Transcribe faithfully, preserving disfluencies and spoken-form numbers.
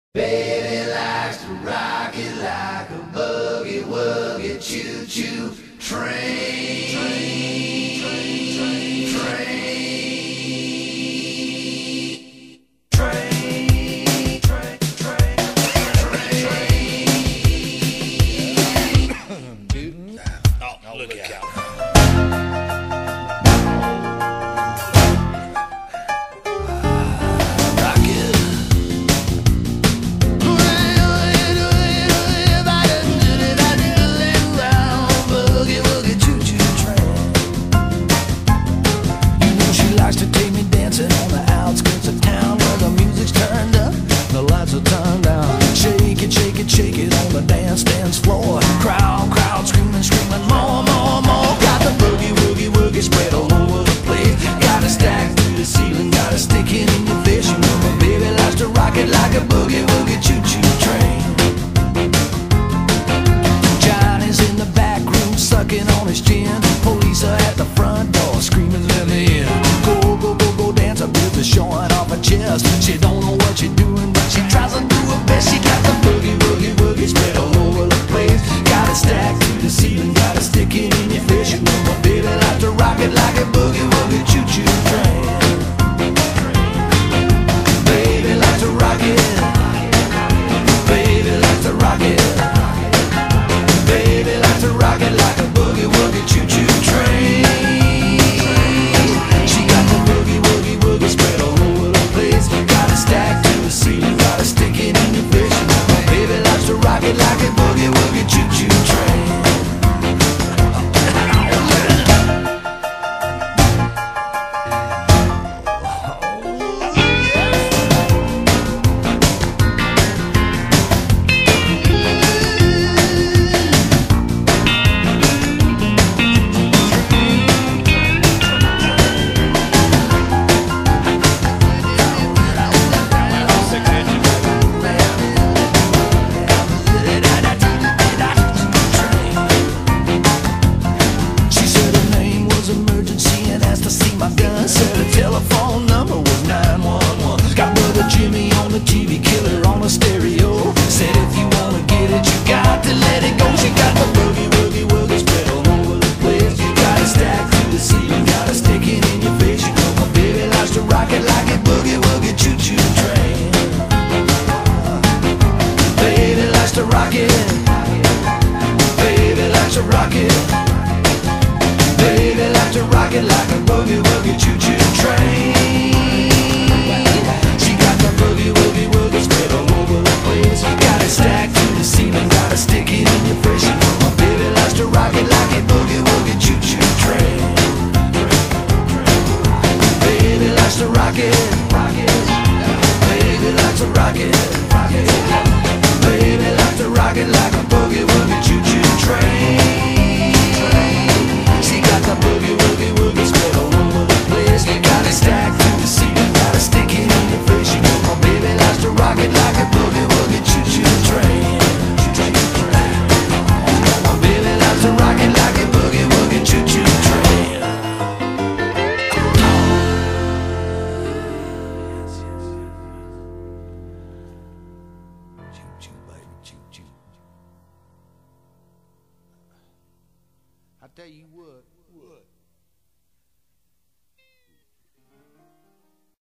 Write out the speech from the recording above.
Baby likes to rock it like a boogie woogie choo choo train. Train, train, train, train, train, train, train, train. Oh, look out. To take me dancing on the outskirts of town where the music's turned up, the lights are turned down. Shake it, shake it, shake it on the dance dance floor. Crowd, crowd screaming, screaming, more, more, more. Got the boogie, woogie, woogie spread all over the place. Got it stacked to the ceiling, got it sticking in your face. You know my baby likes to rock it like a boogie, woogie choo choo train. Johnny's in the back room sucking on his chin. Police are at the front door screaming, let me in. Showing off her chest. She don't know what she's doing, but she tries to do her best. She got the boogie, woogie, woogie spread all over the place. Got it stacked to the ceiling, got it sticking in your face. You know my baby likes to rock it like a boogie, woogie choo choo train. Baby likes to rock it. Baby likes to rock it. Baby likes to rock it like a boogie, woogie choo choo train. Like a boogie woogie choo choo train. Telephone number was nine one one. Got brother Jimmy on the T V, killer on the stereo. Said if you wanna get it, you got to let it go. She got the boogie, woogie, woogie spread all over the place. You got it stacked to the ceiling, got it sticking in your face. You know my baby likes to rock it like a boogie, woogie choo choo train. Baby likes to rock it. Baby likes to rock it. Baby likes to rock it like a boogie, woogie choo choo train. She got the boogie, woogie, woogie spread all over the place. Got it stacked to the ceiling, got it sticking in your face. You know my baby likes to rock it like a boogie, woogie choo choo train. Baby likes to rock it. Baby likes to rock it. Baby likes to rock it like a boogie, woogie choo choo train. She got the boogie, woogie, woogie spread all over the place. Got it stacked to the ceiling, got it sticking in your face. You know my baby likes to rock it like a boogie, woogie choo choo train. My baby likes to rock it like a boogie, woogie choo choo train. Choo choo, baby, choo choo. I tell you what, what?